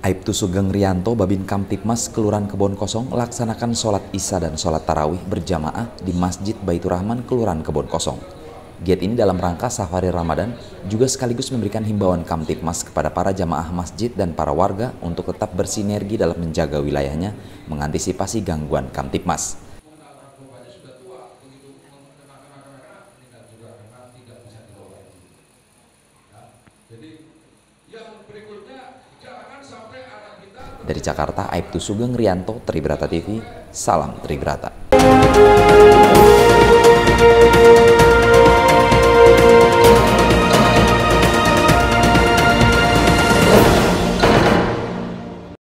Aibtu Sugeng Rianto, Babin Kamtibmas Kelurahan Kebon Kosong laksanakan sholat Isya dan sholat tarawih berjamaah di Masjid Baitur Rahman Kelurahan Kebon Kosong. Giat ini dalam rangka safari Ramadan juga sekaligus memberikan himbauan Kamtibmas kepada para jamaah masjid dan para warga untuk tetap bersinergi dalam menjaga wilayahnya mengantisipasi gangguan Kamtibmas. Dari Jakarta, Aibtu Sugeng Rianto, Tribrata TV, salam Tribrata.